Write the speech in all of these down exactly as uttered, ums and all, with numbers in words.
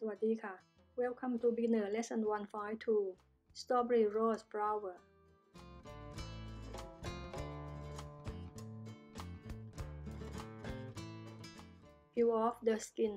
สวัสดีค่ะ Welcome to Beginner Lesson one fifty-two Strawberry Rose Flower Peel off the skin.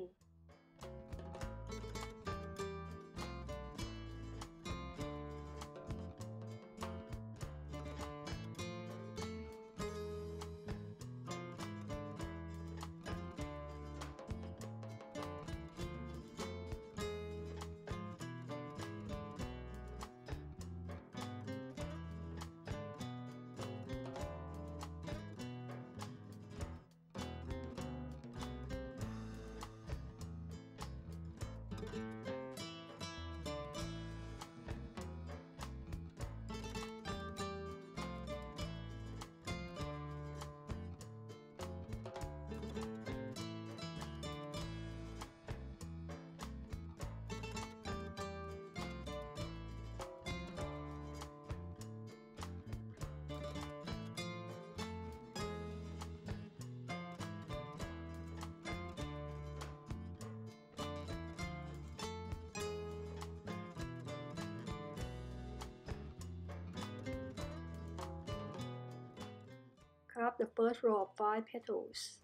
Carve the first row of five petals.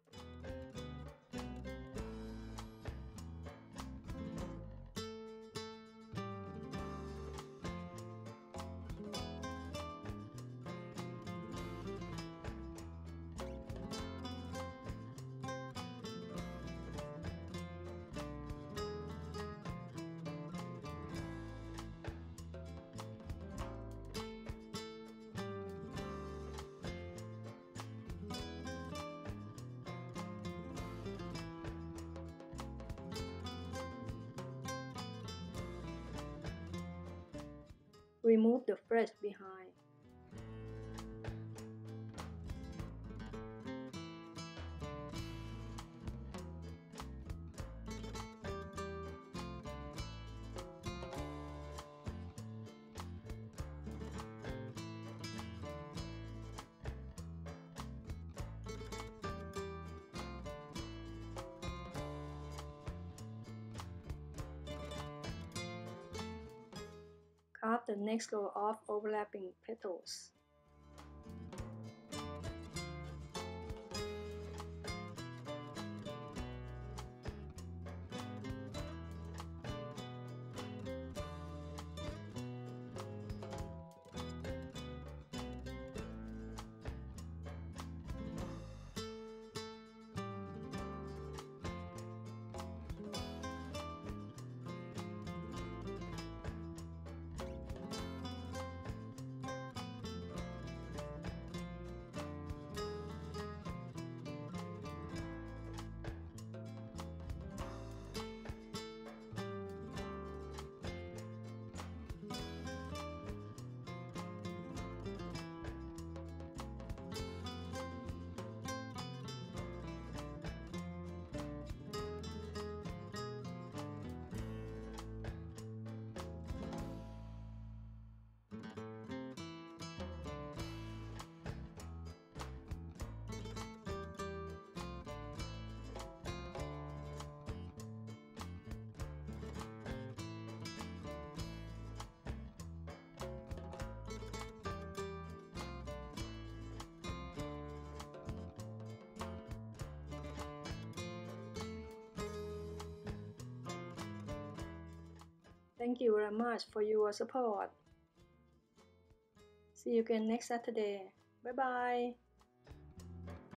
Remove the flesh behind. Carve the next row of overlapping petals. Thank you very much for your support. See you again next Saturday. Bye bye.